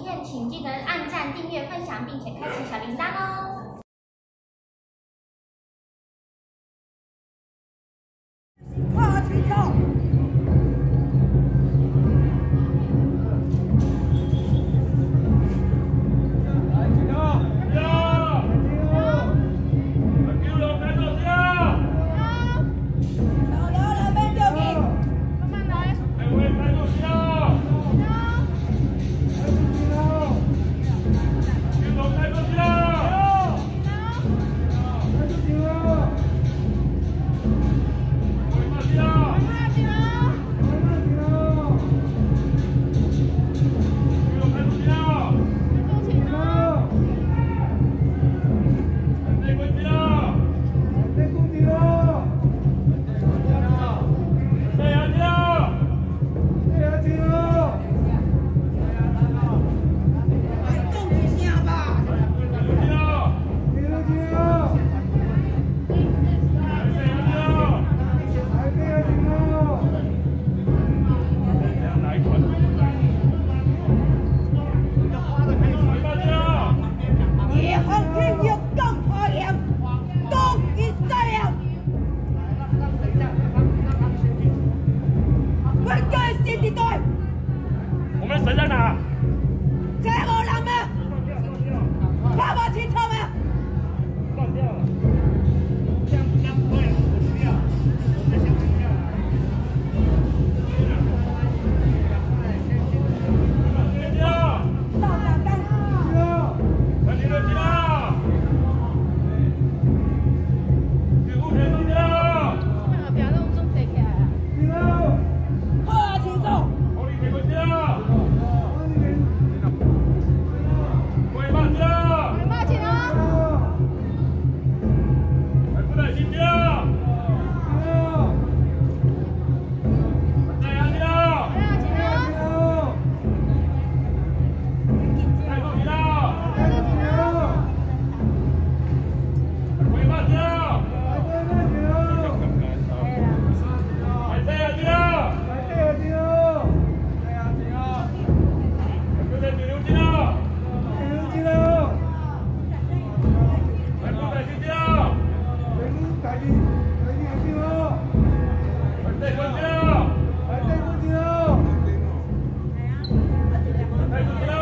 片，请记得按赞、订阅、分享，并且开启小铃铛哦。 快起走！ 我们神在哪？ 在河南吗？爸爸清楚吗？ 断掉了。这样不会不需要，我们先停下来。 到站站。 快点了，停了。给五天动掉。 不要弄中飞起来啊！ 停了。 好啊，清楚。 火力给关掉。快慢掉。 快慢点哦！ 快不带心掉。再安掉。 快要紧哦！ 再动停了。快慢掉。快再安掉。快点留进了。快不带心掉。快再关掉。太动停了。再关掉。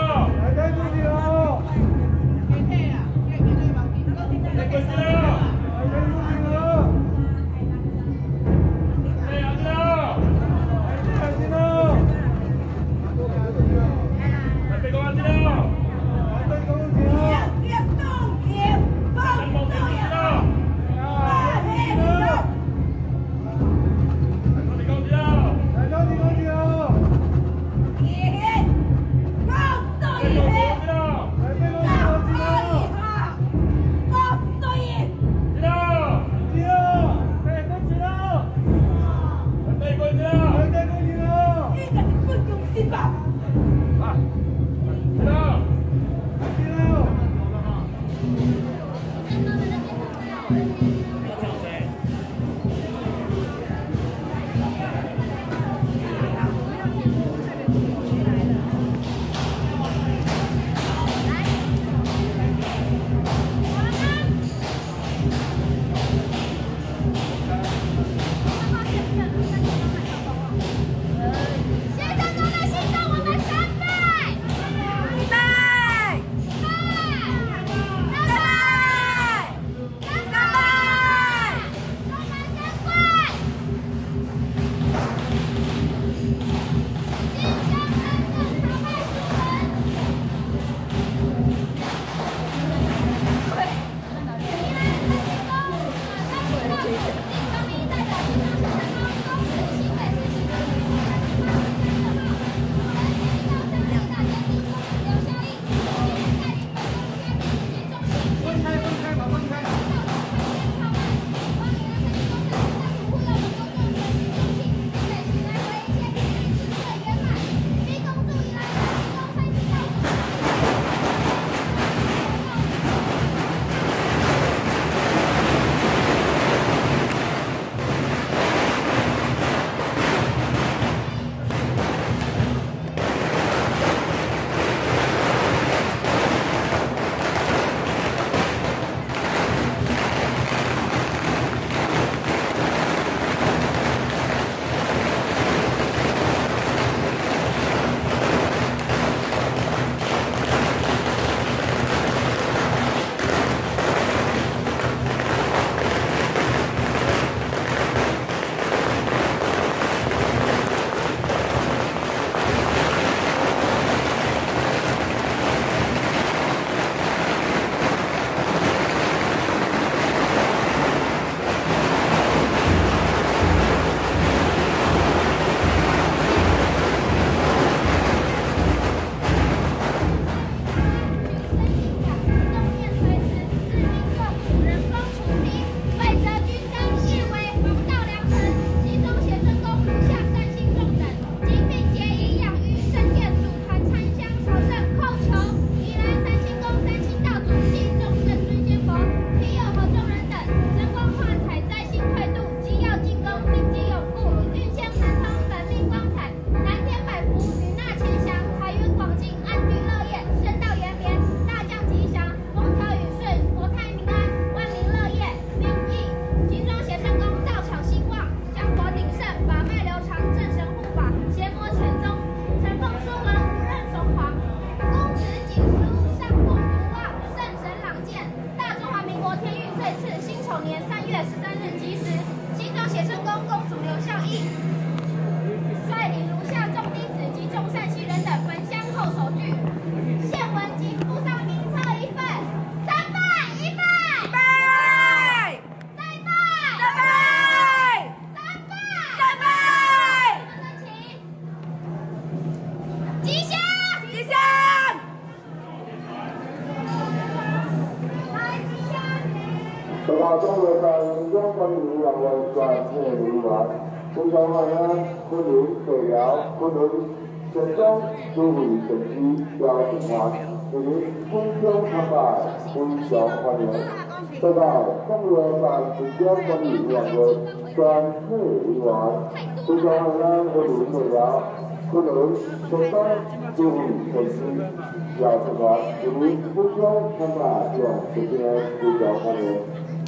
中国在民间管理两位专业人员，非常欢迎昆仑北寮、昆仑全中诸位神师邀请团，以及空中参拜，非常欢迎。再到中国在民间管理两位专业人员，非常欢迎昆仑北寮、昆仑全中诸位神师邀请团，以及空中参拜，这边非常欢迎。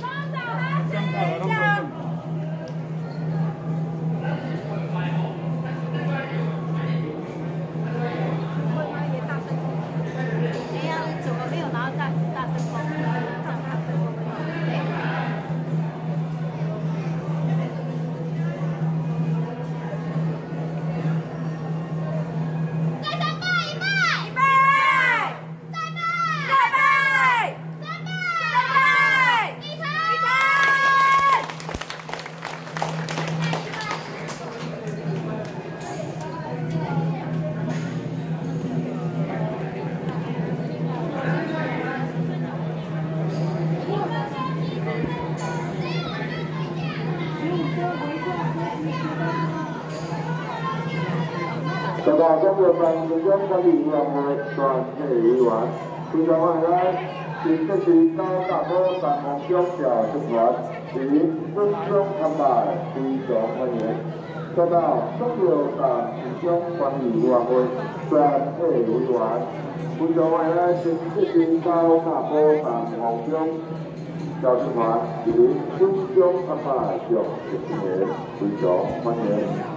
大家中国在民间管理两位专业人员，非常欢迎新北市高大坡三峰乡调集团及分乡参拜，非常欢迎。再到中国在民间管理两位专业人员，非常欢迎新北市高大坡三峰乡调集团及分乡参拜，非常欢迎。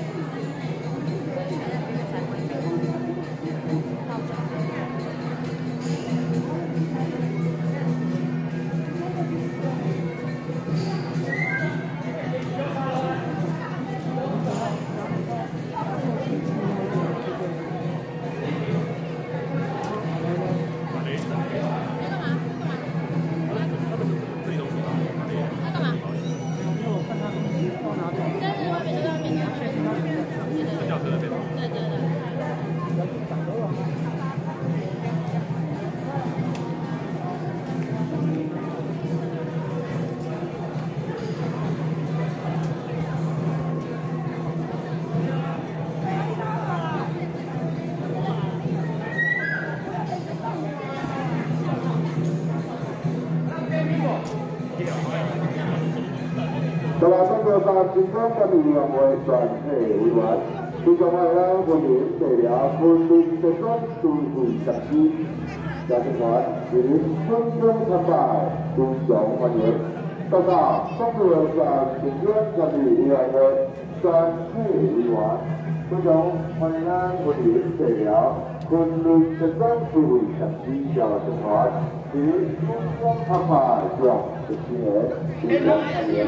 在中国在民间管理两位专业人员，非常欢迎昆仑北寮、昆仑特种诸位神师邀请团，以及分乡参拜，非常欢迎。再到中国在民间管理两位专业人员，非常欢迎昆仑北寮、昆仑特种诸位神师邀请团，以及分乡参拜，这些人非常欢迎。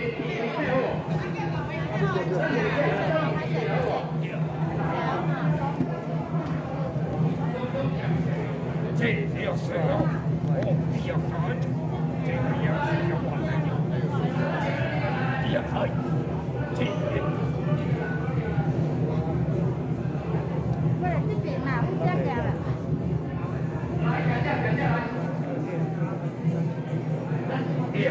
这要水哦，要干，这个要是要完的，要开，这个。 过来这边嘛，不这边了。 要。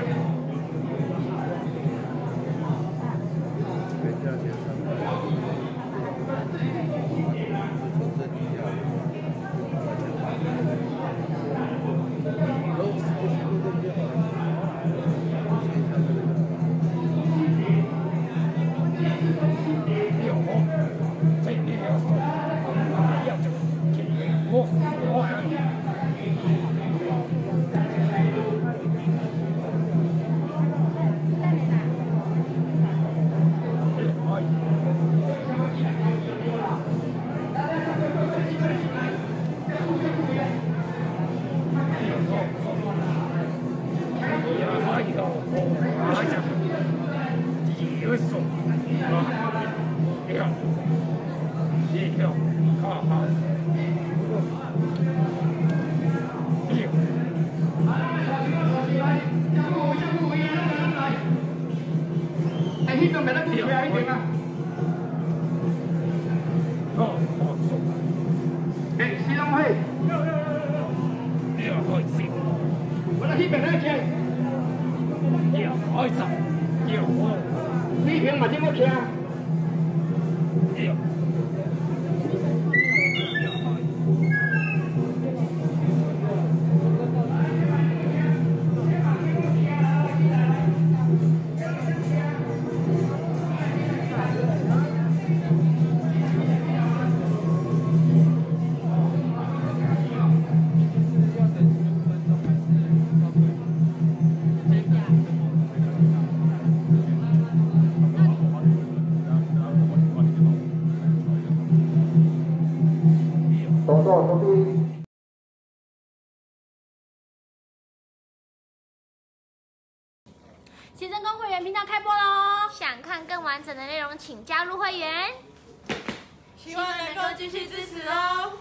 呢個咪得條啊？呢點啊？誒，試諗去。呢個開始。我哋呢邊咧， 爱走，有我， 水平嘛，怎么听？ 有。 动作出击。 新增公会员频道开播喽！想看更完整的内容，请加入会员。 希望能够继续支持哦。